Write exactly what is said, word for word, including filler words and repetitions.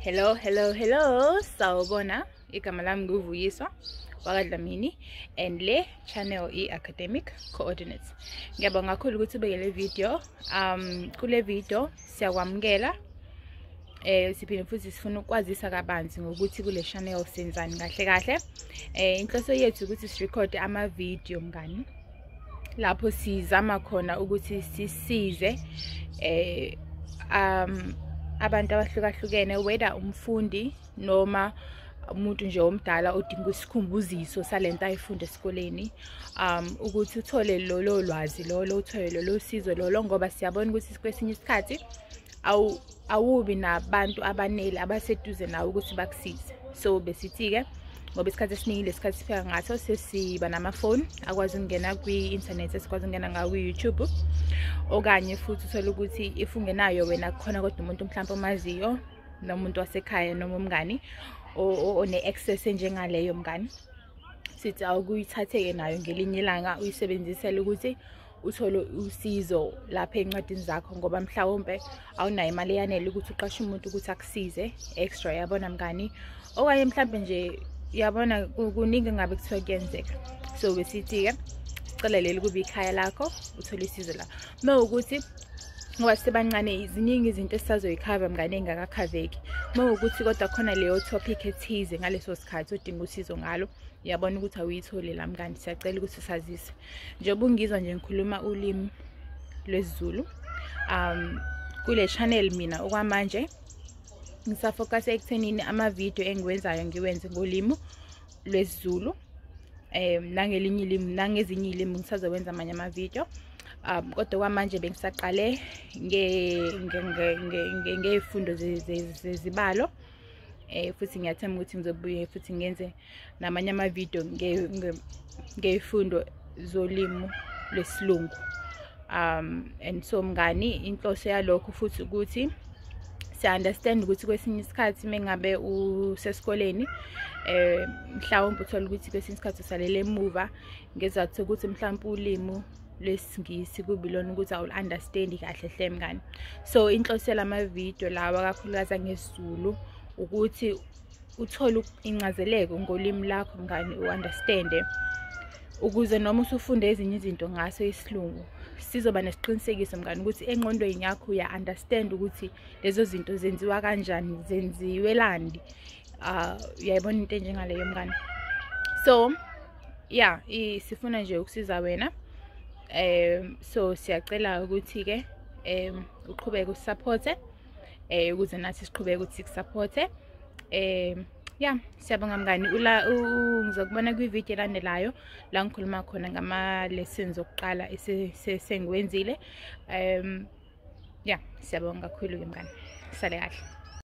Hello, hello, hello. Sawubona. Igama lami nguVuyiswa wakwaDlamini and le channel i Academic Coordinates. Ngiyabonga kakhulu ukuthi ubeke le video. Um kule video siyakwamukela eh siphinde futhi sifuna ukwazisa kabanzi ngokuthi kule channel senzani kahle kahle. Eh inhloso yethu ukuthi si record ama video mngani. Lapho sizama khona ukuthi sisize eh um abantu abahlukahlukene, whether umfundi noma umuntu nje omdala odinga isikhumbuziso salento ayifunda esikoleni, um ukuthi uthole lolo lwazi lolo, uthole lolo sizo lolo, ngoba siyabona ukuthi kwesinye isikhathi awu awubi nabantu abanele abaseduze nawe ukuthi bakusize. So besithi ke ngoba isikhathi esiningi lesikhathi sipheka ngaso sesiba namafoni akwazi ukungena kwi-internet, esikwazi ukungena ngawo ku-YouTube, okanye futhi uthola ukuthi if ungenayo wena khona kodwa umuntu mhlawumbe omaziyo nomuntu wasekhaya noma umngani one-access njengaleyo mngani, sithi awukuyithatheke nayo ngelinye ilanga uyisebenzisele ukuthi uthole usizo lapha encwadini zakho, ngoba mhlawumbe awunayo imali eyanele ukuthi uqashe umuntu ukuthi akusize extra, yabona mngani, okanye mhlawumbe nje yabona kuningi ngabe kuthiwa kuyenzeka. So besithi ke sicelelele kuba ikhaya lakho uthole isizo la. Mawukuthi ngoba sisebancane iziningi izinto esisazoyikhava mngane engakakhaveki, mawukuthi kodwa khona leyo topic ethize ngaleso sikhathi odinga usizo ngalo, yabona ukuthi awuyitholi la mngani, siyacela ukuthi usazise. Njengoba ungizwa nje ngikhuluma ulimi lwesiZulu, um kule channel mina okwamanje ngisafocus ekuthenini ama video engiwenzayo ngiwenze ngolimi lwesiZulu, eh nangelinye ilimi nangezinye ilimi ngisazowenza amanye ama video. Um kodwa kwamanje bengisaqale nge ngezifundo zezibalo, eh futhi ngiyathemba ukuthi ngizobuye futhi ngenze namanye ama video ngezifundo zolimi lwesilungu. Um and so mngani, inhloso yalokho futhi ukuthi si understand ukuthi kwesinye isikhathi mengabe usesikoleni eh mhlawumbe uthola ukuthi kwesinye isikhathi usalele emuva ngezathu ukuthi mhlawumbe ulimi lesingisi kubilona ukuthi awu understand kahle hle mngani. So inhloso lama video lawa kakhulukazi ngesiZulu ukuthi uthole incazeleko ngolimi lakho mngani, u understand, ukuze noma usufunde ezinye izinto ngaso isilungu sizoba nesiqinisekiso mngani ukuthi engqondweni yakho uya understand ukuthi lezo zinto zenziwa kanjani, zenziwelandi. Ah uyayibona into njengaleyo mngani. So yeah, sifuna nje ukusiza wena. Eh so siyacela ukuthi ke em uqhubeke usupport eh ukuze nathi siqhubeke ukuthi sikusupport. Eh yeah, siyabonga mngani. Ula ngizokubona kwi-video elandelayo la ngikhuluma khona ngama lessons okuqala esengiwenzile. Um yeah, siyabonga kakhulu ke mngani. Sale kahle.